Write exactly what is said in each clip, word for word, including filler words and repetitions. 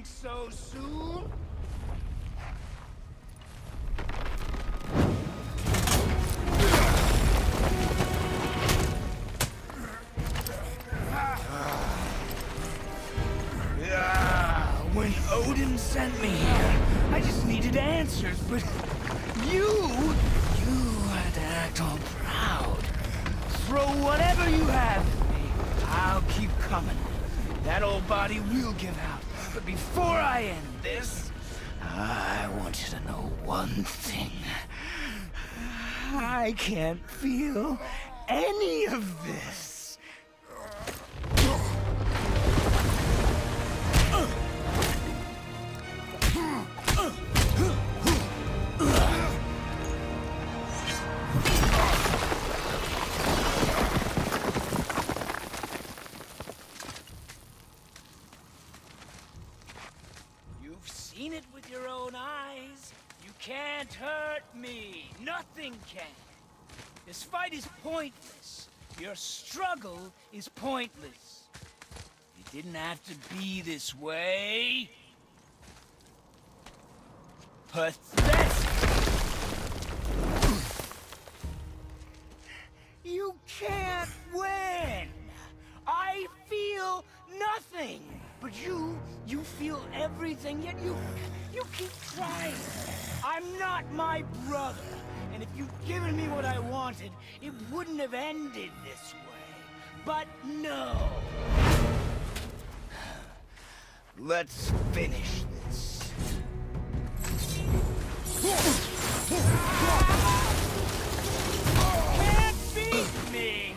so soon? When Odin sent me here, I just needed answers, but you, you had to act all proud. Throw whatever you have at me. I'll keep coming. That old body will give out. But before I end this, I want you to know one thing. I can't feel any of this. Seen it with your own eyes. You can't hurt me. Nothing can. This fight is pointless. Your struggle is pointless. It didn't have to be this way. Pathetic. You can't win. I feel nothing. But you, you feel everything, yet you, you keep trying. I'm not my brother, and if you'd given me what I wanted, it wouldn't have ended this way. But no. Let's finish this. Can't beat me!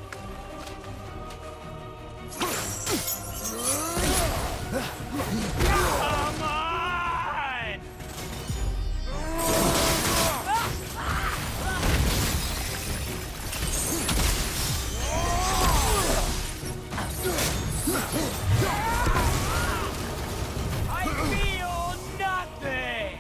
Come on! I feel nothing!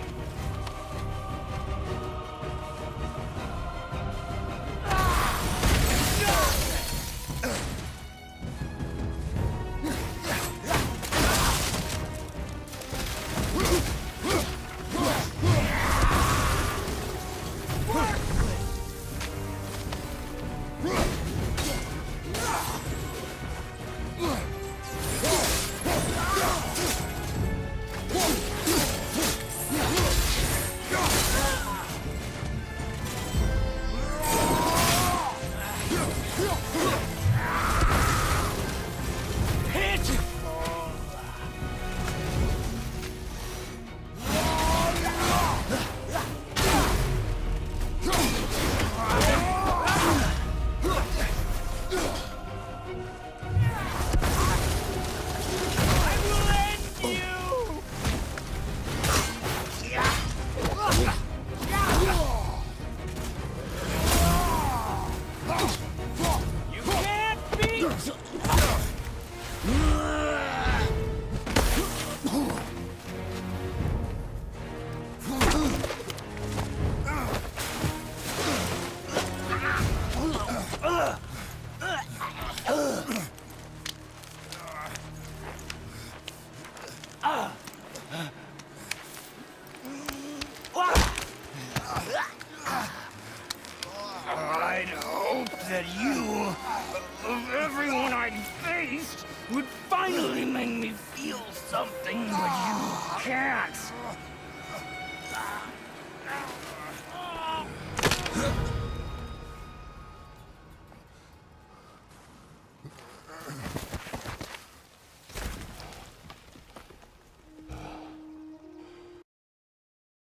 I'd hope that you, of everyone I'd faced, would finally make me feel something, but you can't.